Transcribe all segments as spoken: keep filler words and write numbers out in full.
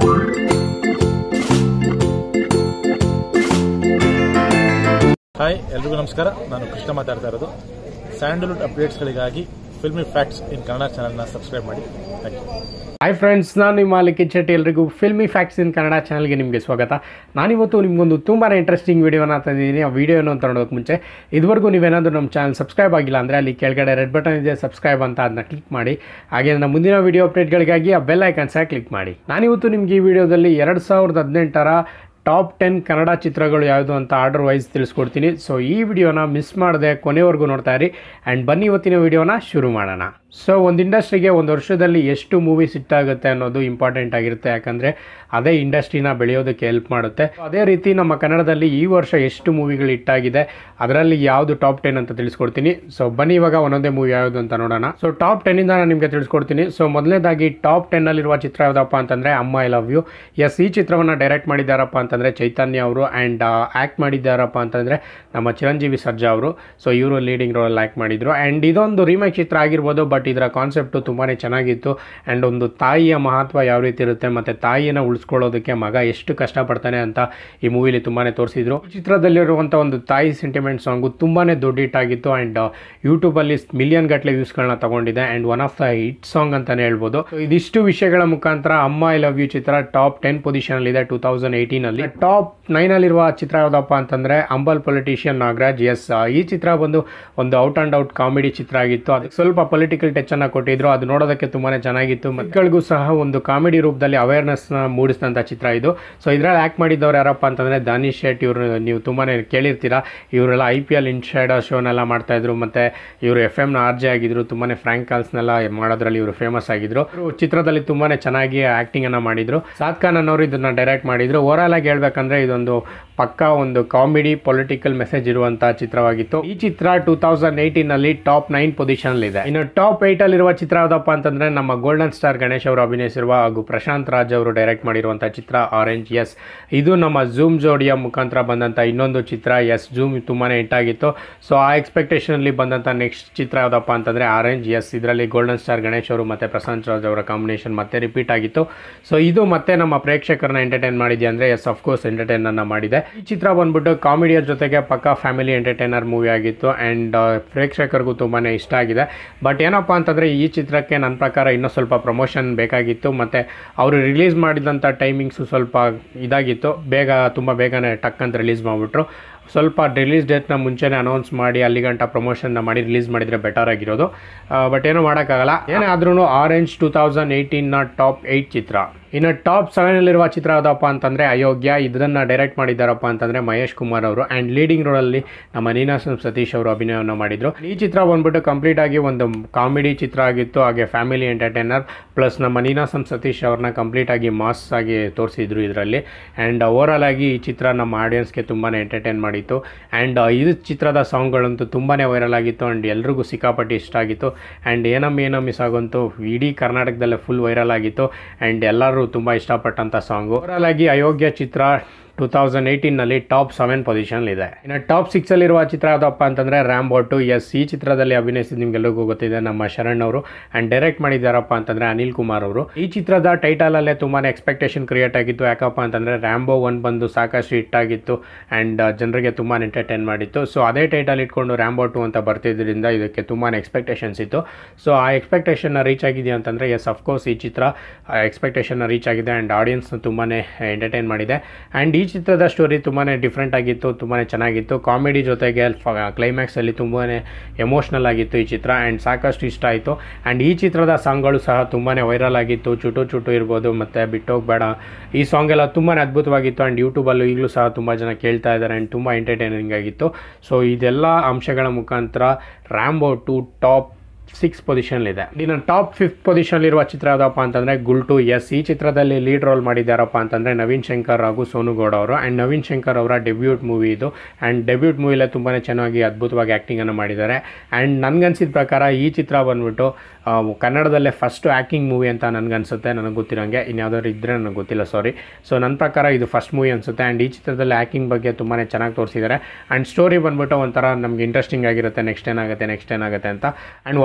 Hi ಎಲ್ರಿಗೂ ನಮಸ್ಕಾರ. ನಾನು ಕೃಷ್ಣ ಮಾತಾಡ್ತಾ ಇರೋದು. ಸ್ಯಾಂಡಲ್ವುಡ್ ಅಪ್ಡೇಟ್ಸ್ಗಳಿಗಾಗಿ ಫಿಲ್ಮಿ ಫ್ಯಾಕ್ಟ್ಸ್ ಇನ್ ಕನ್ನಡ ಚಾನಲ್ನ ಸಬ್ಸ್ಕ್ರೈಬ್ ಮಾಡಿ. Thank you. ಹಾಯ್ ಫ್ರೆಂಡ್ಸ್, ನಾನು ನಿಮ್ಮ ಲಿಖಿತ್ ಶೆಟ್ಟಿ. ಎಲ್ರಿಗೂ ಫಿಲ್ಮಿ ಫ್ಯಾಕ್ಟ್ಸ್ ಇನ್ ಕನ್ನಡ ಚಾನಲ್ಗೆ ನಿಮಗೆ ಸ್ವಾಗತ. ನಾನಿವತ್ತು ನಿಮಗೊಂದು ತುಂಬಾ ಇಂಟ್ರೆಸ್ಟಿಂಗ್ ವೀಡಿಯೋನ ತಂದಿದ್ದೀನಿ. ಆ ವೀಡಿಯೋನ ಅಂತ ನೋಡೋಕ್ಕೆ ಮುಂಚೆ ಇದುವರೆಗೂ ನೀವೇನಾದರೂ ನಮ್ಮ ಚಾನಲ್ ಸಬ್ಸ್ಕ್ರೈಬ್ ಆಗಿಲ್ಲ ಅಂದರೆ ಅಲ್ಲಿ ಕೆಳಗಡೆ ರೆಡ್ ಬಟನ್ ಇದೆ, ಸಬ್ಸ್ಕ್ರೈಬ್ ಅಂತ ಅದನ್ನ ಕ್ಲಿಕ್ ಮಾಡಿ. ಹಾಗೆ ನನ್ನ ಮುಂದಿನ ವೀಡಿಯೋ ಅಪ್ಡೇಟ್ಗಳಿಗಾಗಿ ಆ ಬೆಲ್ ಐಕನ್ಸ ಕ್ಲಿಕ್ ಮಾಡಿ. ನಾನಿವತ್ತು ನಿಮಗೆ ಈ ವಿಡಿಯೋದಲ್ಲಿ ಎರಡು ಸಾವಿರದ ಹದಿನೆಂಟರ ಟಾಪ್ ಟೆನ್ ಕನ್ನಡ ಚಿತ್ರಗಳು ಯಾವುದು ಅಂತ ಆರ್ಡರ್ ವೈಸ್ ತಿಳಿಸ್ಕೊಡ್ತೀನಿ. ಸೊ ಈ ವಿಡಿಯೋನ ಮಿಸ್ ಮಾಡದೆ ಕೊನೆವರೆಗೂ ನೋಡ್ತಾ ಇರಿ. ಆ್ಯಂಡ್ ಬನ್ನಿ ಇವತ್ತಿನ ವಿಡಿಯೋನ ಶುರು ಮಾಡೋಣ. ಸೊ ಒಂದು ಇಂಡಸ್ಟ್ರಿಗೆ ಒಂದು ವರ್ಷದಲ್ಲಿ ಎಷ್ಟು ಮೂವೀಸ್ ಹಿಟ್ಟಾಗುತ್ತೆ ಅನ್ನೋದು ಇಂಪಾರ್ಟೆಂಟ್ ಆಗಿರುತ್ತೆ, ಯಾಕಂದರೆ ಅದೇ ಇಂಡಸ್ಟ್ರಿನ ಬೆಳೆಯೋದಕ್ಕೆ ಹೆಲ್ಪ್ ಮಾಡುತ್ತೆ. ಅದೇ ರೀತಿ ನಮ್ಮ ಕನ್ನಡದಲ್ಲಿ ಈ ವರ್ಷ ಎಷ್ಟು ಮೂವಿಗಳು ಹಿಟ್ಟಾಗಿದೆ, ಅದರಲ್ಲಿ ಯಾವುದು ಟಾಪ್ ಟೆನ್ ಅಂತ ತಿಳಿಸ್ಕೊಡ್ತೀನಿ. ಸೊ ಬನ್ನಿ ಇವಾಗ ಒಂದೊಂದೇ ಮೂವಿ ಯಾವುದು ಅಂತ ನೋಡೋಣ. ಸೊ ಟಾಪ್ ಟೆನ್ನಿಂದ ನಾನು ನಿಮಗೆ ತಿಳಿಸ್ಕೊಡ್ತೀನಿ. ಸೊ ಮೊದಲನೇದಾಗಿ ಟಾಪ್ ಟೆನ್ನಲ್ಲಿರುವ ಚಿತ್ರ ಯಾವುದಪ್ಪ ಅಂತಂದರೆ ಅಮ್ಮ ಐ ಲವ್ ಯು. ಎಸ್, ಈ ಚಿತ್ರವನ್ನು ಡೈರೆಕ್ಟ್ ಮಾಡಿದ್ದಾರಪ್ಪ ಅಂತಂದರೆ ಚೈತನ್ಯ ಅವರು. ಆ್ಯಂಡ್ ಆ್ಯಕ್ಟ್ ಮಾಡಿದ್ದಾರಪ್ಪ ಅಂತಂದರೆ ನಮ್ಮ ಚಿರಂಜೀವಿ ಸರ್ಜಾ ಅವರು. ಸೊ ಇವರು ಲೀಡಿಂಗ್ ರೋಲ್ ಆ್ಯಕ್ಟ್ ಮಾಡಿದರು. ಆ್ಯಂಡ್ ಇದೊಂದು ರೀಮೇಕ್ ಚಿತ್ರ ಆಗಿರ್ಬೋದು, ಬಟ್ ಇದರ ಕಾನ್ಸೆಪ್ಟು ತುಂಬಾ ಚೆನ್ನಾಗಿತ್ತು. ಆ್ಯಂಡ್ ಒಂದು ತಾಯಿಯ ಮಹತ್ವ ಯಾವ ರೀತಿ ಇರುತ್ತೆ ಮತ್ತು ತಾಯಿಯನ್ನು ಉಳಿಸ್ಕೊಳ್ಳೋದಕ್ಕೆ ಮಗ ಎಷ್ಟು ಕಷ್ಟಪಡ್ತಾನೆ ಅಂತ ಈ ಮೂವಿಲಿ ತುಂಬಾ ತೋರಿಸಿದ್ರು. ಈ ಚಿತ್ರದಲ್ಲಿರುವಂಥ ಒಂದು ತಾಯಿ ಸೆಂಟಿಮೆಂಟ್ ಸಾಂಗು ತುಂಬಾ ದೊಡ್ಡ ಹಿಟ್ ಆಗಿತ್ತು. ಆ್ಯಂಡ್ ಯೂಟ್ಯೂಬಲ್ಲಿ ಮಿಲಿಯನ್ ಗಟ್ಟಲೆ ವ್ಯೂಸ್ಗಳನ್ನ ತಗೊಂಡಿದೆ. And one of the hit song ಅಂತಲೇ ಹೇಳ್ಬೋದು. ಇದಿಷ್ಟು ವಿಷಯಗಳ ಮುಖಾಂತರ ಅಮ್ಮ ಐ ಲವ್ ಯು ಚಿತ್ರ ಟಾಪ್ ಟೆನ್ ಪೊಸಿಷನಲ್ಲಿದೆ ಟೂ ತೌಸಂಡ್ ಏಯ್ಟೀನಲ್ಲಿ. ಟಾಪ್ ನೈನಲ್ಲಿರುವ ಚಿತ್ರ ಯಾವುದಪ್ಪ ಅಂತಂದರೆ ಅಂಬಲ್ ಪೊಲಿಟಿಷಿಯನ್ ನಾಗರಾಜ್. ಎಸ್, ಈ ಚಿತ್ರ ಬಂದು ಒಂದು ಔಟ್ ಆ್ಯಂಡ್ ಔಟ್ ಕಾಮಿಡಿ ಚಿತ್ರ ಆಗಿತ್ತು. ಅದಕ್ಕೆ ಸ್ವಲ್ಪ ಪೊಲಿಟಿಕಲ್ ಟಚ್ ಅನ್ನ ಕೊಟ್ಟಿದ್ರು. ಅದು ನೋಡೋದಕ್ಕೆ ತುಂಬಾನೇ ಚೆನ್ನಾಗಿತ್ತು. ಮಕ್ಕಳಿಗೂ ಸಹ ಒಂದು ಕಾಮಿಡಿ ರೂಪದಲ್ಲಿ ಅವೇರ್ನೆಸ್ ನ ಮೂಡಿಸಿದಂಥ ಚಿತ್ರ ಇದು. ಸೊ ಇದರಲ್ಲಿ ಆ್ಯಕ್ಟ್ ಮಾಡಿದ್ದವ್ರು ಯಾರಪ್ಪ ಅಂತಂದರೆ ದಾನಿಶ್ ಶೆಟ್. ಇವರು ನೀವು ತುಂಬಾ ಕೇಳಿರ್ತೀರಾ. ಇವರೆಲ್ಲ ಐ ಪಿ ಎಲ್ ಇನ್ಸೈಡರ್ ಶೋನೆಲ್ಲ ಮಾಡ್ತಾಯಿದ್ರು. ಮತ್ತು ಇವರು ಎಫ್ ಎಮ್ನ ಆರ್ ಜೆ ಆಗಿದ್ರು. ತುಂಬಾ ಫ್ರ್ಯಾಂಕ್ ಕಾಲ್ಸ್ನೆಲ್ಲ ಮಾಡೋದ್ರಲ್ಲಿ ಇವರು ಫೇಮಸ್ ಆಗಿದ್ರು. ಇವರು ಚಿತ್ರದಲ್ಲಿ ತುಂಬಾ ಚೆನ್ನಾಗಿ ಆ್ಯಕ್ಟಿಂಗನ್ನು ಮಾಡಿದರು. ಸಾದ್ ಖಾನ್ ಅನ್ನೋರು ಇದನ್ನು ಡೈರೆಕ್ಟ್ ಮಾಡಿದರು. ಓವರಾಲ್ ಆಗಿ ಹೇಳ್ಬೇಕಂದ್ರೆ ಇದೊಂದು ಪಕ್ಕಾ ಒಂದು ಕಾಮಿಡಿ ಪೊಲಿಟಿಕಲ್ ಮೆಸೇಜ್ ಇರುವಂತಹ ಚಿತ್ರವಾಗಿತ್ತು. ಈ ಚಿತ್ರ ಟೂ ತೌಸಂಡ್ ಏಯ್ಟೀನ್ ನಲ್ಲಿ ಟಾಪ್ ನೈನ್ ಪೊಸಿಷನ್ ಇದೆ. ಇನ್ನು ಟಾಪ್ ಏಟ್ ಅಲ್ಲಿರುವ ಚಿತ್ರ ಯಾವುದಪ್ಪ ಅಂತಂದ್ರೆ ನಮ್ಮ ಗೋಲ್ಡನ್ ಸ್ಟಾರ್ ಗಣೇಶ್ ಅವರು ಅಭಿನಯಿಸಿರುವ ಹಾಗೂ ಪ್ರಶಾಂತ್ ರಾಜ್ ಅವರು ಡೈರೆಕ್ಟ್ ಮಾಡಿರುವಂತಹ ಚಿತ್ರ ಆರೆಂಜ್. ಎಸ್, ಇದು ನಮ್ಮ ಝೂಮ್ ಜೋಡಿಯ ಮುಖಾಂತರ ಬಂದಂತ ಇನ್ನೊಂದು ಚಿತ್ರ. ಎಸ್, ಝೂಮ್ ತುಂಬಾನೇ ಹಿಟ್ ಆಗಿತ್ತು. ಸೊ ಆ ಎಕ್ಸ್ಪೆಕ್ಟೇಷನ್ ಅಲ್ಲಿ ಬಂದಂತ ನೆಕ್ಸ್ಟ್ ಚಿತ್ರ ಯಾವುದಪ್ಪ ಅಂತಂದ್ರೆ ಆರೆಂಜ್. ಎಸ್, ಇದರಲ್ಲಿ ಗೋಲ್ಡನ್ ಸ್ಟಾರ್ ಗಣೇಶ್ ಅವರು ಮತ್ತೆ ಪ್ರಶಾಂತ್ ರಾಜ್ ಅವರ ಕಾಂಬಿನೇಷನ್ ಮತ್ತೆ ರಿಪೀಟ್ ಆಗಿತ್ತು. ಸೊ ಇದು ಮತ್ತೆ ನಮ್ಮ ಪ್ರೇಕ್ಷಕರನ್ನ ಎಂಟರ್ಟೈನ್ ಮಾಡಿದೆ ಅಂದ್ರೆ ಎಸ್, ಅಫ್ಕೋರ್ಸ್ ಎಂಟರ್ಟೈನ್ ಅನ್ನ ಮಾಡಿದೆ. ಈ ಚಿತ್ರ ಬಂದ್ಬಿಟ್ಟು ಕಾಮಿಡಿಯ ಜೊತೆಗೆ ಪಕ್ಕಾ ಫ್ಯಾಮಿಲಿ ಎಂಟರ್ಟೈನರ್ ಮೂವಿ ಆಗಿತ್ತು. ಆ್ಯಂಡ್ ಪ್ರೇಕ್ಷಕರಿಗೂ ತುಂಬಾ ಇಷ್ಟ ಆಗಿದೆ. ಬಟ್ ಏನಪ್ಪ ಅಂತಂದರೆ ಈ ಚಿತ್ರಕ್ಕೆ ನನ್ನ ಪ್ರಕಾರ ಇನ್ನೂ ಸ್ವಲ್ಪ ಪ್ರಮೋಷನ್ ಬೇಕಾಗಿತ್ತು. ಮತ್ತು ಅವರು ರಿಲೀಸ್ ಮಾಡಿದಂಥ ಟೈಮಿಂಗ್ಸು ಸ್ವಲ್ಪ ಇದಾಗಿತ್ತು. ಬೇಗ ತುಂಬ ಬೇಗನೆ ಟಕ್ ಅಂತ ರಿಲೀಸ್ ಮಾಡಿಬಿಟ್ರು. ಸ್ವಲ್ಪ ರಿಲೀಸ್ ಡೇಟ್ನ ಮುಂಚೆನೇ ಅನೌನ್ಸ್ ಮಾಡಿ ಅಲ್ಲಿಗಂಟ ಪ್ರಮೋಷನ್ನ ಮಾಡಿ ರಿಲೀಸ್ ಮಾಡಿದರೆ ಬೆಟರ್ ಆಗಿರೋದು. ಬಟ್ ಏನೂ ಮಾಡೋಕ್ಕಾಗಲ್ಲ. ಏನೇ ಆದ್ರೂ ಆರೆಂಜ್ ಟೂ ತೌಸಂಡ್ ಏಯ್ಟೀನ್ನ ಟಾಪ್ ಏಯ್ಟ್ ಚಿತ್ರ. ಇನ್ನು ಟಾಪ್ ಸೆವೆನಲ್ಲಿರುವ ಚಿತ್ರ ಯಾವುದಪ್ಪ ಅಂತಂದರೆ ಅಯೋಗ್ಯ. ಇದನ್ನು ಡೈರೆಕ್ಟ್ ಮಾಡಿದ್ದಾರಪ್ಪ ಅಂತಂದರೆ ಮಹೇಶ್ ಕುಮಾರ್ ಅವರು. ಆ್ಯಂಡ್ ಲೀಡಿಂಗ್ ರೋಲಲ್ಲಿ ನಮ್ಮ ನೀನಾಸಂ ಸತೀಶ್ ಅವರು ಅಭಿನಯವನ್ನು ಮಾಡಿದರು. ಈ ಚಿತ್ರ ಬಂದ್ಬಿಟ್ಟು ಕಂಪ್ಲೀಟ್ ಆಗಿ ಒಂದು ಕಾಮಿಡಿ ಚಿತ್ರ ಆಗಿತ್ತು. ಹಾಗೆ ಫ್ಯಾಮಿಲಿ ಎಂಟರ್ಟೈನರ್ ಪ್ಲಸ್ ನಮ್ಮ ನೀನಾಸಂ ಸತೀಶ್ ಅವ್ರನ್ನ ಕಂಪ್ಲೀಟ್ ಆಗಿ ಮಾಸ್ ಆಗಿ ತೋರಿಸಿದ್ರು ಇದರಲ್ಲಿ. ಆ್ಯಂಡ್ ಓವರಾಲ್ ಆಗಿ ಈ ಚಿತ್ರ ನಮ್ಮ ಆಡಿಯನ್ಸ್ಗೆ ತುಂಬಾ ಎಂಟರ್ಟೈನ್ ಮಾಡಿತ್ತು. ಆ್ಯಂಡ್ ಇದು ಚಿತ್ರದ ಸಾಂಗ್ಗಳಂತೂ ತುಂಬಾ ವೈರಲ್ ಆಗಿತ್ತು. ಆ್ಯಂಡ್ ಎಲ್ರಿಗೂ ಸಿಕ್ಕಾಪಟ್ಟೆ ಇಷ್ಟ ಆಗಿತ್ತು. ಆ್ಯಂಡ್ ಏನಮ್ ಏನಮ್ ಮಿಸ್ ಆಗಂತೂ ಇಡೀ ಕರ್ನಾಟಕದಲ್ಲೇ ಫುಲ್ ವೈರಲ್ ಆಗಿತ್ತು. ಆ್ಯಂಡ್ ಎಲ್ಲರೂ ತುಂಬ ಇಷ್ಟಪಟ್ಟಂಥ ಸಾಂಗು. ಓವರಾಲ್ ಆಗಿ ಅಯೋಗ್ಯ ಚಿತ್ರ ಟೂ ತೌಸಂಡ್ ಏಯ್ಟೀನಲ್ಲಿ ಟಾಪ್ ಸೆವೆನ್ ಪೊಸಿಷನ್ ಇದೆ. ಇನ್ನು ಟಾಪ್ ಸಿಕ್ಸ್ ಅಲ್ಲಿರುವ ಚಿತ್ರ ಯಾವುದಪ್ಪ ಅಂತಂದರೆ ರ್ಯಾಂಬೋ ಟು. ಎಸ್, ಈ ಚಿತ್ರದಲ್ಲಿ ಅಭಿನಯಿಸಿದ ನಿಮ್ಗೆಲ್ಲರಿಗೂ ಗೊತ್ತಿದೆ ನಮ್ಮ ಶರಣ್ ಅವರು. ಆ್ಯಂಡ್ ಡೈರೆಕ್ಟ್ ಮಾಡಿದ್ದಾರಪ್ಪ ಅಂತಂದರೆ ಅನಿಲ್ ಕುಮಾರ್ ಅವರು. ಈ ಚಿತ್ರದ ಟೈಟಲಲ್ಲೇ ತುಂಬಾ ಎಕ್ಸ್ಪೆಕ್ಟೇಷನ್ ಕ್ರಿಯೇಟ್ ಆಗಿತ್ತು. ಯಾಕಪ್ಪ ಅಂತಂದರೆ ರ್ಯಾಂಬೋ ಒನ್ ಬಂದು ಸಾಕಷ್ಟು ಹಿಟ್ ಆಗಿತ್ತು. ಆ್ಯಂಡ್ ಜನರಿಗೆ ತುಂಬಾ ಎಂಟರ್ಟೈನ್ ಮಾಡಿತ್ತು. ಸೊ ಅದೇ ಟೈಟಲ್ ಇಟ್ಕೊಂಡು ರ್ಯಾಂಬೋ ಟು ಅಂತ ಬರ್ತಿದ್ದರಿಂದ ಇದಕ್ಕೆ ತುಂಬಾ ಎಕ್ಸ್ಪೆಕ್ಟೇಷನ್ಸ್ ಇತ್ತು. ಸೊ ಆ ಎಕ್ಸ್ಪೆಕ್ಟೇಷನ್ನ ರೀಚ್ ಆಗಿದೆ ಅಂತಂದರೆ ಎಸ್, ಅಫ್ಕೋರ್ಸ್ ಈ ಚಿತ್ರ ಎಕ್ಸ್ಪೆಕ್ಟೇಷನ್ನ ರೀಚ್ ಆಗಿದೆ. ಆ್ಯಂಡ್ ಆಡಿಯನ್ಸ್ನ ತುಂಬಾ ಎಂಟರ್ಟೈನ್ ಮಾಡಿದೆ. ಆ್ಯಂಡ್ ಈ ಚಿತ್ರದ ಸ್ಟೋರಿ ತುಂಬಾ ಡಿಫ್ರೆಂಟ್ ಆಗಿತ್ತು, ತುಂಬಾ ಚೆನ್ನಾಗಿತ್ತು. ಕಾಮಿಡಿ ಜೊತೆಗೆ ಕ್ಲೈಮ್ಯಾಕ್ಸಲ್ಲಿ ತುಂಬಾ ಎಮೋಷ್ನಲ್ ಆಗಿತ್ತು ಈ ಚಿತ್ರ. ಆ್ಯಂಡ್ ಸಾಕಷ್ಟು ಇಷ್ಟ ಆಯಿತು. ಆ್ಯಂಡ್ ಈ ಚಿತ್ರದ ಸಾಂಗ್ಗಳು ಸಹ ತುಂಬಾ ವೈರಲ್ ಆಗಿತ್ತು. ಚುಟು ಚುಟು ಇರ್ಬೋದು ಮತ್ತು ಬಿಟ್ಟೋಗ್ಬೇಡ, ಈ ಸಾಂಗ್ ಎಲ್ಲ ತುಂಬಾ ಅದ್ಭುತವಾಗಿತ್ತು. ಆ್ಯಂಡ್ ಯೂಟ್ಯೂಬಲ್ಲೂ ಈಗಲೂ ಸಹ ತುಂಬ ಜನ ಕೇಳ್ತಾ ಇದ್ದಾರೆ. ಆ್ಯಂಡ್ ತುಂಬ ಎಂಟರ್ಟೈನಿಂಗ್ ಆಗಿತ್ತು. ಸೊ ಇದೆಲ್ಲ ಅಂಶಗಳ ಮುಖಾಂತರ Rambo two top six position ಇದೆ. ಇನ್ನು ಟಾಪ್ ಫಿಫ್ತ್ ಪೊಸಿಷನ್ ಇರುವ ಚಿತ್ರ ಯಾವುದಪ್ಪ ಅಂತಂದರೆ ಗುಲ್ಟು. ಎಸ್, ಈ ಚಿತ್ರದಲ್ಲಿ ಲೀಡ್ ರೋಲ್ ಮಾಡಿದ್ದಾರಪ್ಪ ಅಂತಂದರೆ ನವೀನ್ ಶಂಕರ್ ಹಾಗೂ ಸೋನು ಗೌಡ ಅವರು. ಆ್ಯಂಡ್ ನವೀನ್ ಶಂಕರ್ ಅವರ ಡೆಬ್ಯೂಟ್ ಮೂವಿ ಇದು. ಆ್ಯಂಡ್ ಡೆಬ್ಯೂಟ್ ಮೂವಿಲೇ ತುಂಬಾ ಚೆನ್ನಾಗಿ ಅದ್ಭುತವಾಗಿ ಆ್ಯಕ್ಟಿಂಗನ್ನು ಮಾಡಿದ್ದಾರೆ. ಆ್ಯಂಡ್ ನನಗನ್ಸಿದ ಪ್ರಕಾರ ಈ ಚಿತ್ರ ಬಂದ್ಬಿಟ್ಟು ಕನ್ನಡದಲ್ಲೇ ಫಸ್ಟ್ ಆ್ಯಕ್ಟಿಂಗ್ ಮೂವಿ ಅಂತ ನನಗನ್ಸುತ್ತೆ, ನನಗೆ ಗೊತ್ತಿರೋಂಗೆ. ಇನ್ಯಾವುದಾದ್ರು ಇದ್ದರೆ ನನಗೆ ಗೊತ್ತಿಲ್ಲ, ಸಾರಿ. ಸೊ ನನ್ನ ಪ್ರಕಾರ ಇದು ಫಸ್ಟ್ ಮೂವಿ ಅನಿಸುತ್ತೆ. ಆ್ಯಂಡ್ ಈ ಚಿತ್ರದಲ್ಲಿ ಆ್ಯಕ್ಟಿಂಗ್ ಬಗ್ಗೆ ತುಂಬಾ ಚೆನ್ನಾಗಿ ತೋರಿಸಿದ್ದಾರೆ. ಆ್ಯಂಡ್ ಸ್ಟೋರಿ ಬಂದ್ಬಿಟ್ಟು ಒಂಥರ ನಮಗೆ ಇಂಟ್ರೆಸ್ಟಿಂಗ್ ಆಗಿರುತ್ತೆ. ನೆಕ್ಸ್ಟ್ ಏನಾಗುತ್ತೆ ನೆಕ್ಸ್ಟ್ ಏನಾಗುತ್ತೆ ಅಂತ. ಆ್ಯಂಡ್ ಹೊಸ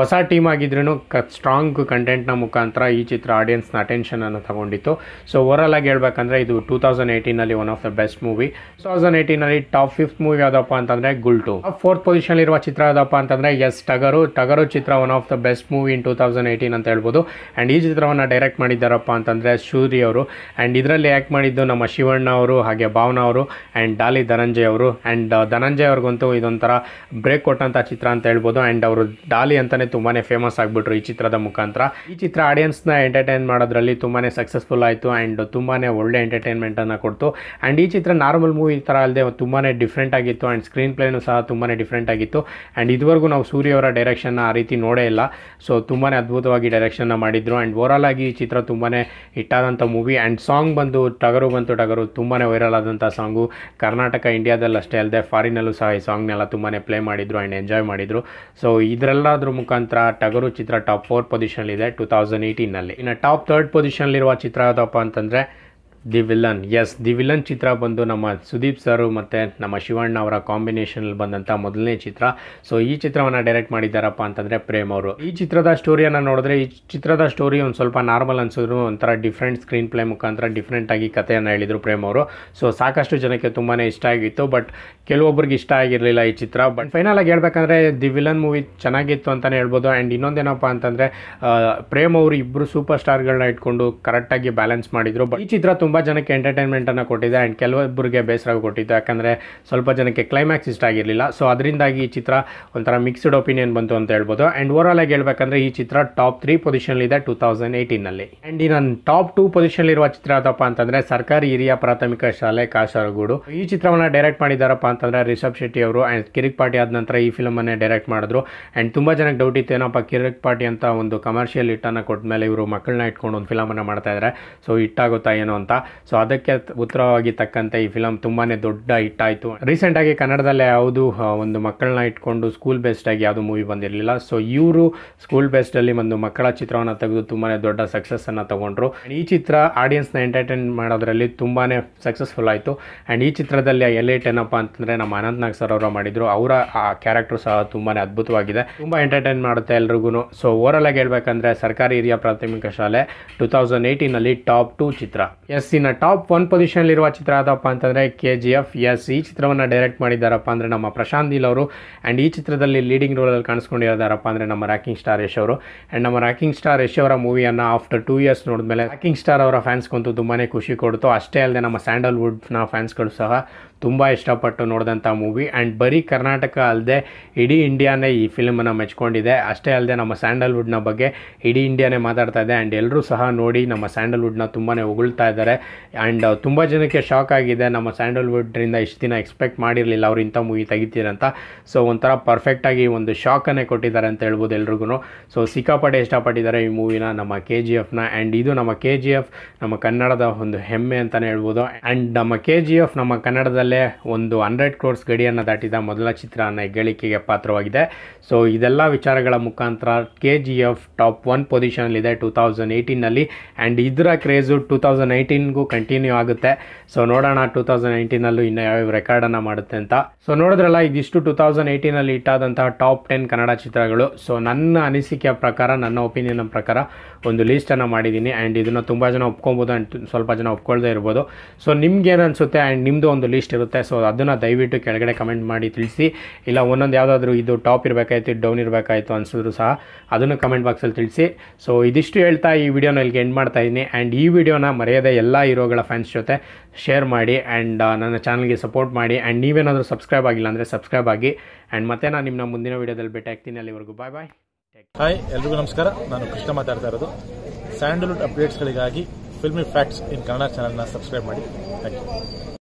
ಹೊಸ ಟೀಮ್ ಆಗಿದ್ರೂ ಕ ಸ್ಟ್ರಾಂಗ್ ಕಂಟೆಂಟ್ನ ಮುಖಾಂತರ ಈ ಚಿತ್ರ ಆಡಿಯನ್ಸ್ನ ಅಟೆನ್ಷನನ್ನು ತಗೊಂಡಿತ್ತು. ಸೊ ಓವರಾಲ್ ಆಗಿ ಹೇಳ್ಬೇಕಂದ್ರೆ ಇದು ಟೂ ತೌಸಂಡ್ ಏಯ್ಟೀನಲ್ಲಿ one of the best movie. Two thousand ಏಯ್ಟೀನಲ್ಲಿ ಟಾಪ್ ಫಿಫ್ತ್ ಮೂವಿ ಯಾವುದಪ್ಪ ಅಂತಂದರೆ ಗುಲ್ಟು. ಫೋರ್ತ್ ಪೊಸಿಷನ್ ಇರುವ ಚಿತ್ರ ಯಾವುದಪ್ಪ ಅಂತಂದರೆ ಎಸ್ ಟಗರು. ಟಗರು ಚಿತ್ರ one of the best movie in two thousand eighteen ಅಂತ ಹೇಳ್ಬೋದು. ಆ್ಯಂಡ್ ಈ ಚಿತ್ರವನ್ನು ಡೈರೆಕ್ಟ್ ಮಾಡಿದ್ದಾರಪ್ಪ ಅಂತಂದರೆ ಸೂರಿ ಅವರು. ಆ್ಯಂಡ್ ಇದರಲ್ಲಿ ಆ್ಯಕ್ಟ್ ಮಾಡಿದ್ದು ನಮ್ಮ ಶಿವಣ್ಣ ಅವರು, ಹಾಗೆ ಭಾವನಾ ಅವರು, ಆ್ಯಂಡ್ ಡಾಲಿ ಧನಂಜಯ್ ಅವರು. ಆ್ಯಂಡ್ ಧನಂಜಯ್ ಅವ್ರಿಗಂತೂ ಇದೊಂಥರ ಬ್ರೇಕ್ ಕೊಟ್ಟಂಥ ಚಿತ್ರ ಅಂತ ಹೇಳ್ಬೋದು. ಆ್ಯಂಡ್ ಅವರು ಡಾಲಿ ಅಂತಲೇ ತುಂಬಾ ಫೇಮಸ್ ಆಗಿಬಿಟ್ರು ಈ ಚಿತ್ರದ ಮುಖಾಂತರ. ಈ ಚಿತ್ರ ಆಡಿಯನ್ಸ್ನ ಎಂಟರ್ಟೈನ್ ಮಾಡೋದ್ರಲ್ಲಿ ತುಂಬಾ ಸಕ್ಸಸ್ಫುಲ್ ಆಯಿತು. ಆ್ಯಂಡ್ ತುಂಬಾ ಒಳ್ಳೆ ಎಂಟರ್ಟೈನ್ಮೆಂಟನ್ನು ಕೊಡ್ತು. ಆ್ಯಂಡ್ ಈ ಚಿತ್ರ ನಾರ್ಮಲ್ ಮೂವಿ ಥರ ಅಲ್ಲದೆ ತುಂಬಾ ಡಿಫ್ರೆಂಟ್ ಆಗಿತ್ತು. ಆ್ಯಂಡ್ ಸ್ಕ್ರೀನ್ ಪ್ಲೇನು ಸಹ ತುಂಬಾ ಡಿಫ್ರೆಂಟ್ ಆಗಿತ್ತು. ಆ್ಯಂಡ್ ಇದುವರೆಗೂ ನಾವು ಸೂರ್ಯ ಅವರ ಡೈರೆಕ್ಷನ್ನ ಆ ರೀತಿ ನೋಡೇ ಇಲ್ಲ. ಸೊ ತುಂಬಾ ಅದ್ಭುತವಾಗಿ ಡೈರೆಕ್ಷನ್ನ ಮಾಡಿದ್ರು. ಆ್ಯಂಡ್ ಓವರಾಲ್ ಆಗಿ ಈ ಚಿತ್ರ ತುಂಬಾ ಹಿಟ್ಟಾದಂಥ ಮೂವಿ. ಆ್ಯಂಡ್ ಸಾಂಗ್ ಬಂದು ಟಗರು ಬಂತು ಟಗರು ತುಂಬಾ ವೈರಲ್ ಆದಂಥ ಸಾಂಗು. ಕರ್ನಾಟಕ ಇಂಡಿಯಾದಲ್ಲಿ ಅಷ್ಟೇ ಅಲ್ಲದೆ ಫಾರಿನಲ್ಲೂ ಸಹ ಈ ಸಾಂಗ್ನೆಲ್ಲ ತುಂಬಾ ಪ್ಲೇ ಮಾಡಿದ್ರು ಆ್ಯಂಡ್ ಎಂಜಾಯ್ ಮಾಡಿದರು. ಸೊ ಇದರೆಲ್ಲದ್ರ ಮುಖಾಂತರ ಟಗರು ಚಿತ್ರ ಟಾಪ್ ಫೋರ್ ಪೊಸಿಷನ್ ಇದೆ ಟೂ ತೌಸಂಡ್ ಏಯ್ಟೀನಲ್ಲಿ. ಇನ್ನು ಟಾಪ್ ಥರ್ಡ್ ಪೊಸಿಷನ್ಲಿರುವ ಚಿತ್ರ ಯಾವುದಪ್ಪ ಅಂತಂದರೆ the villain. Yes the villain ಚಿತ್ರ ಬಂದು ನಮ್ಮ ಸುದೀಪ್ ಸರು ಮತ್ತು ನಮ್ಮ ಶಿವಣ್ಣ ಅವರ ಕಾಂಬಿನೇಷನಲ್ಲಿ ಬಂದಂಥ ಮೊದಲನೇ ಚಿತ್ರ. ಸೊ ಈ ಚಿತ್ರವನ್ನು ಡೈರೆಕ್ಟ್ ಮಾಡಿದ್ದಾರಪ್ಪ ಅಂತಂದರೆ ಪ್ರೇಮ್ ಅವರು. ಈ ಚಿತ್ರದ ಸ್ಟೋರಿಯನ್ನು ನೋಡಿದ್ರೆ ಈ ಚಿತ್ರದ ಸ್ಟೋರಿ ಒಂದು ಸ್ವಲ್ಪ ನಾರ್ಮಲ್ ಅನ್ಸಿದ್ರು, ಒಂಥರ ಡಿಫ್ರೆಂಟ್ ಸ್ಕ್ರೀನ್ ಪ್ಲೇ ಮುಖಾಂತರ ಡಿಫ್ರೆಂಟಾಗಿ ಕಥೆಯನ್ನು ಹೇಳಿದರು ಪ್ರೇಮ್ ಅವರು. ಸೊ ಸಾಕಷ್ಟು ಜನಕ್ಕೆ ತುಂಬಾ ಇಷ್ಟ ಆಗಿತ್ತು. ಬಟ್ ಕೆಲವೊಬ್ಬರಿಗೆ ಇಷ್ಟ ಆಗಿರಲಿಲ್ಲ ಈ ಚಿತ್ರ. ಬಟ್ ಫೈನಲ್ ಆಗಿ ಹೇಳ್ಬೇಕಂದ್ರೆ ದಿ ವಿಲನ್ ಮೂವಿ ಚೆನ್ನಾಗಿತ್ತು ಅಂತಲೇ ಹೇಳ್ಬೋದು. ಆ್ಯಂಡ್ ಇನ್ನೊಂದೇನಪ್ಪ ಅಂತಂದರೆ ಪ್ರೇಮ್ ಅವರು ಇಬ್ಬರು ಸೂಪರ್ ಸ್ಟಾರ್ಗಳನ್ನ ಇಟ್ಕೊಂಡು ಕರೆಕ್ಟಾಗಿ ಬ್ಯಾಲೆನ್ಸ್ ಮಾಡಿದರು. ಬಟ್ ಈ ಚಿತ್ರ ತುಂಬ ಜನಕ್ಕೆ ಎಂಟರ್ಟೈನ್ಮೆಂಟನ್ನು ಕೊಟ್ಟಿದೆ. ಆ್ಯಂಡ್ ಕೆಲವೊಬ್ಬರಿಗೆ ಬೇಸರ ಕೊಟ್ಟಿತ್ತು, ಯಾಕಂದರೆ ಸ್ವಲ್ಪ ಜನಕ್ಕೆ ಕ್ಲೈಮ್ಯಾಕ್ಸ್ ಇಷ್ಟ ಆಗಿರಲಿಲ್ಲ. ಸೊ ಅದರಿಂದಾಗಿ ಈ ಚಿತ್ರ ಒಂಥರ ಮಿಕ್ಸ್ಡ್ ಒಪಿನಿಯನ್ ಬಂತು ಅಂತ ಹೇಳ್ಬೋದು. ಆ್ಯಂಡ್ ಓವರಾಲ್ ಆಗಿ ಹೇಳ್ಬೇಕಂದ್ರೆ ಈ ಚಿತ್ರ ಟಾಪ್ ತ್ರೀ ಪೊಸಿಷನ್ಲಿದೆ ಟೂ ತೌಸಂಡ್ ಏಯ್ಟೀನಲ್ಲಿ. ಆ್ಯಂಡ್ ಈ ನನ್ನ ಟಾಪ್ ಟೂ ಪೊಸಿಷನ್ಲಿರುವ ಚಿತ್ರ ಯಾವುದಪ್ಪ ಅಂತಂದರೆ ಸರ್ಕಾರಿ ಹಿರಿಯ ಪ್ರಾಥಮಿಕ ಶಾಲೆ ಕಾಸರಗೋಡು. ಈ ಚಿತ್ರವನ್ನು ಡೈರೆಕ್ಟ್ ಮಾಡಿದ್ದಾರಪ್ಪ ಅಂತಂದರೆ ರಿಷಬ್ ಶೆಟ್ಟಿ ಅವರು. ಆ್ಯಂಡ್ ಕಿರಿಕ್ ಪಾರ್ಟಿ ಆದ ನಂತರ ಈ ಫಿಲಮನ್ನೇ ಡೈರೆಕ್ಟ್ ಮಾಡಿದ್ರು. ಆ್ಯಂಡ್ ತುಂಬ ಜನಕ್ಕೆ ಡೌಟ್ ಇತ್ತು, ಏನಪ್ಪ ಕಿರಿಕ್ ಪಾರ್ಟಿ ಅಂತ ಒಂದು ಕಮರ್ಷಿಯಲ್ ಹಿಟ್ಟನ್ನು ಕೊಟ್ಟ ಮೇಲೆ ಇವರು ಮಕ್ಕಳನ್ನ ಇಟ್ಕೊಂಡು ಒಂದು ಫಿಲಮನ್ನು ಮಾಡ್ತಾ ಇದ್ದಾರೆ, ಸೊ ಹಿಟ್ಟಾಗುತ್ತಾ ಏನೋ ಅಂತ. ಸೊ ಅದಕ್ಕೆ ಉತ್ತರವಾಗಿ ತಕ್ಕಂತೆ ಈ ಫಿಲಮ್ ತುಂಬಾ ದೊಡ್ಡ ಹಿಟ್ಟಾಯಿತು. ರೀಸೆಂಟಾಗಿ ಕನ್ನಡದಲ್ಲೇ ಯಾವುದು ಒಂದು ಮಕ್ಕಳನ್ನ ಇಟ್ಕೊಂಡು ಸ್ಕೂಲ್ ಬೇಸ್ಡಾಗಿ ಯಾವುದು ಮೂವಿ ಬಂದಿರಲಿಲ್ಲ. ಸೊ ಇವರು ಸ್ಕೂಲ್ ಬೇಸ್ಡಲ್ಲಿ ಒಂದು ಮಕ್ಕಳ ಚಿತ್ರವನ್ನು ತೆಗೆದು ತುಂಬಾ ದೊಡ್ಡ ಸಕ್ಸಸ್ಸನ್ನು ತೊಗೊಂಡ್ರು. ಈ ಚಿತ್ರ ಆಡಿಯನ್ಸ್ನ ಎಂಟರ್ಟೈನ್ ಮಾಡೋದ್ರಲ್ಲಿ ತುಂಬಾ ಸಕ್ಸಸ್ಫುಲ್ ಆಯಿತು. ಆ್ಯಂಡ್ ಈ ಚಿತ್ರದಲ್ಲಿ ಎಲೈಟ್ ಏನಪ್ಪ ಅಂತಂದರೆ ನಮ್ಮ ಅನಂತ್ ನಾಗ್ ಸರ್ ಅವರು ಮಾಡಿದರು. ಅವರ ಆ ಕ್ಯಾರೆಕ್ಟರ್ ಸಹ ತುಂಬಾ ಅದ್ಭುತವಾಗಿದೆ, ತುಂಬ ಎಂಟರ್ಟೈನ್ ಮಾಡುತ್ತೆ ಎಲ್ರಿಗೂ. ಸೊ ಓವರಾಲ್ ಆಗಿ ಹೇಳ್ಬೇಕಂದ್ರೆ ಸರ್ಕಾರಿ ಹಿರಿಯ ಪ್ರಾಥಮಿಕ ಶಾಲೆ ಟೂ ತೌಸಂಡ್ ಏಯ್ಟೀನಲ್ಲಿ ಟಾಪ್ ಟೂ ಚಿತ್ರ. ಎಸ್ ಇನ್ನು ಟಾಪ್ ಒನ್ ಪೊಸಿಷನ್ಲಿರುವ ಚಿತ್ರ ಯಾವುದಪ್ಪ ಅಂತಂದರೆ ಕೆ ಜಿ ಎಫ್. ಎಸ್ ಈ ಚಿತ್ರವನ್ನು ಡೈರೆಕ್ಟ್ ಮಾಡಿದ್ದಾರಪ್ಪ ಅಂದರೆ ನಮ್ಮ ಪ್ರಶಾಂತ್ ನೀಲ್ ಅವರು. ಆ್ಯಂಡ್ ಈ ಚಿತ್ರದಲ್ಲಿ ಲೀಡಿಂಗ್ ರೋಲಲ್ಲಿ ಕಾಣಿಸ್ಕೊಂಡಿರೋದಾರಪ್ಪ ಅಂದರೆ ನಮ್ಮ ರಾಕಿಂಗ್ ಸ್ಟಾರ್ ಯಶ್ ಅವರು. ಆ್ಯಂಡ್ ನಮ್ಮ ರಾಕಿಂಗ್ ಸ್ಟಾರ್ ಯಶ್ ಅವರ ಮೂವಿಯನ್ನು ಆಫ್ಟರ್ ಟೂ ಇಯರ್ಸ್ ನೋಡಿದ್ಮೇಲೆ ರಾಕಿಂಗ್ ಸ್ಟಾರ್ ಅವರ ಫ್ಯಾನ್ಸ್ಗಂತೂ ತುಂಬಾ ಖುಷಿ ಕೊಡ್ತು. ಅಷ್ಟೇ ಅಲ್ಲದೆ ನಮ್ಮ ಸ್ಯಾಂಡಲ್ವುಡ್ನ ಫ್ಯಾನ್ಸ್ಗಳು ಸಹ ತುಂಬ ಇಷ್ಟಪಟ್ಟು ನೋಡಿದಂಥ ಮೂವಿ. ಆ್ಯಂಡ್ ಬರೀ ಕರ್ನಾಟಕ ಅಲ್ಲದೆ ಇಡೀ ಇಂಡಿಯಾನೇ ಈ ಫಿಲ್ಮನ್ನು ಮೆಚ್ಕೊಂಡಿದೆ. ಅಷ್ಟೇ ಅಲ್ಲದೆ ನಮ್ಮ ಸ್ಯಾಂಡಲ್ವುಡ್ನ ಬಗ್ಗೆ ಇಡೀ ಇಂಡಿಯಾನೇ ಮಾತಾಡ್ತಾ ಇದೆ. ಆ್ಯಂಡ್ ಎಲ್ಲರೂ ಸಹ ನೋಡಿ ನಮ್ಮ ಸ್ಯಾಂಡಲ್ವುಡ್ನ ತುಂಬಾ ಹೊಗಳ್ತಾ ಇದ್ದಾರೆ. ಆ್ಯಂಡ್ ತುಂಬ ಜನಕ್ಕೆ ಶಾಕ್ ಆಗಿದೆ, ನಮ್ಮ ಸ್ಯಾಂಡಲ್ವುಡ್ರಿಂದ ಇಷ್ಟು ದಿನ ಎಕ್ಸ್ಪೆಕ್ಟ್ ಮಾಡಿರಲಿಲ್ಲ ಅವ್ರು ಇಂಥ ಮೂವಿ ತೆಗಿತೀರಂತ. ಸೊ ಒಂಥರ ಪರ್ಫೆಕ್ಟಾಗಿ ಒಂದು ಶಾಕನ್ನೇ ಕೊಟ್ಟಿದ್ದಾರೆ ಅಂತ ಹೇಳ್ಬೋದು ಎಲ್ರಿಗೂ. ಸೊ ಸಿಕ್ಕಾಪಟ್ಟೆ ಇಷ್ಟಪಟ್ಟಿದ್ದಾರೆ ಈ ಮೂವಿನ, ನಮ್ಮ ಕೆ ಜಿ ಎಫ್ನ. ಆ್ಯಂಡ್ ಇದು ನಮ್ಮ ಕೆ ಜಿ ಎಫ್ ನಮ್ಮ ಕನ್ನಡದ ಒಂದು ಹೆಮ್ಮೆ ಅಂತಲೇ ಹೇಳ್ಬೋದು. ಆ್ಯಂಡ್ ನಮ್ಮ ಕೆ ಜಿ ಎಫ್ ನಮ್ಮ ಕನ್ನಡದಲ್ಲಿ ಒಂದು ಹಂಡ್ರೆಡ್ ಕ್ರೋರ್ಸ್ ಗಡಿಯನ್ನು ದಾಟಿದ ಮೊದಲ ಚಿತ್ರ ಅನ್ನೋ ಹೆಗ್ಗಳಿಕೆಗೆ ಪಾತ್ರವಾಗಿದೆ. ಸೊ ಇದೆಲ್ಲ ವಿಚಾರಗಳ ಮುಖಾಂತರ K G F top one ಪೊಸಿಷನಲ್ಲಿದೆ ಟೂ ತೌಸಂಡ್ ಏಯ್ಟೀನಲ್ಲಿ. ಆ್ಯಂಡ್ ಇದರ ಕ್ರೇಜು ಟೂ ತೌಸಂಡ್ ನೈನ್ಟೀನ್ಗೂ ಕಂಟಿನ್ಯೂ ಆಗುತ್ತೆ. ಸೊ ನೋಡೋಣ ಟೂ ತೌಸಂಡ್ ನೈನ್ಟೀನಲ್ಲೂ ಇನ್ನು ಯಾವ್ಯಾವ ರೆಕಾರ್ಡನ್ನು ಮಾಡುತ್ತೆ ಅಂತ. ಸೊ ನೋಡಿದ್ರಲ್ಲ, ಇದಿಷ್ಟು ಟೂ ತೌಸಂಡ್ ಏಯ್ಟೀನಲ್ಲಿ ಇಟ್ಟಾದಂತಹ ಟಾಪ್ ಟೆನ್ ಕನ್ನಡ ಚಿತ್ರಗಳು. ಸೊ ನನ್ನ ಅನಿಸಿಕೆಯ ಪ್ರಕಾರ, ನನ್ನ ಒಪಿನಿಯನ್ ಪ್ರಕಾರ ಒಂದು ಲೀಸ್ಟನ್ನು ಮಾಡಿದ್ದೀನಿ. ಆ್ಯಂಡ್ ಇದನ್ನು ತುಂಬ ಜನ ಒಪ್ಕೊಬೋದು ಆ್ಯಂಡ್ ಸ್ವಲ್ಪ ಜನ ಒಪ್ಕೊಳ್ದೇ ಇರ್ಬೋದು. ಸೊ ನಿಮ್ಗೇನು ಅನಿಸುತ್ತೆ ಆ್ಯಂಡ್ ನಿಮ್ಮದು ಒಂದು ಲೀಸ್ಟ್ ಇರುತ್ತೆ. ಸೊ ಅದನ್ನು ದಯವಿಟ್ಟು ಕೆಳಗಡೆ ಕಮೆಂಟ್ ಮಾಡಿ ತಿಳಿಸಿ. ಇಲ್ಲ ಒಂದೊಂದು ಯಾವುದಾದ್ರೂ ಇದು ಟಾಪ್ ಇರಬೇಕಾಯ್ತು, ಡೌನ್ ಇರಬೇಕಾಯ್ತು ಅನಿಸಿದ್ರು ಸಹ ಅದನ್ನು ಕಮೆಂಟ್ ಬಾಕ್ಸಲ್ಲಿ ತಿಳಿಸಿ. ಸೊ ಇದಿಷ್ಟು ಹೇಳ್ತಾ ಈ ವಿಡಿಯೋನ ಇಲ್ಲಿಗೆ ಎಂಡ್ ಮಾಡ್ತಾ ಇದ್ದೀನಿ. ಆ್ಯಂಡ್ ಈ ವಿಡಿಯೋನ ಮರೆಯದೆ ಎಲ್ಲ ಹೀರೋಗಳ ಫ್ಯಾನ್ಸ್ ಜೊತೆ ಶೇರ್ ಮಾಡಿ ಆ್ಯಂಡ್ ನನ್ನ ಚಾನಲ್ಗೆ ಸಪೋರ್ಟ್ ಮಾಡಿ. ಆ್ಯಂಡ್ ನೀವೇನಾದರೂ ಸಬ್ಸ್ಕ್ರೈಬ್ ಆಗಿಲ್ಲ ಅಂದರೆ ಸಬ್ಸ್ಕ್ರೈಬ್ ಆಗಿ. ಆ್ಯಂಡ್ ಮತ್ತೆ ನಾನು ನಿಮ್ಮನ್ನ ಮುಂದಿನ ವಿಡಿಯೋದಲ್ಲಿ ಭೇಟಿ ಆಗ್ತೀನಿ. ಅಲ್ಲಿವರೆಗೂ ಬಾಯ್ ಬಾಯ್. ಹಾಯ್, ಎಲ್ರಿಗೂ ನಮಸ್ಕಾರ. ನಾನು ಕೃಷ್ಣ ಮಾತಾಡ್ತಾ ಇರೋದು. ಸ್ಯಾಂಡಲ್ವುಡ್ ಅಪ್ಡೇಟ್ಸ್ಗಳಿಗಾಗಿ ಫಿಲ್ಮಿ ಫ್ಯಾಕ್ಟ್ಸ್ ಇನ್ ಕನ್ನಡ ಚಾನಲ್ನ ಸಬ್ಸ್ಕ್ರೈಬ್ ಮಾಡಿ. Thank you.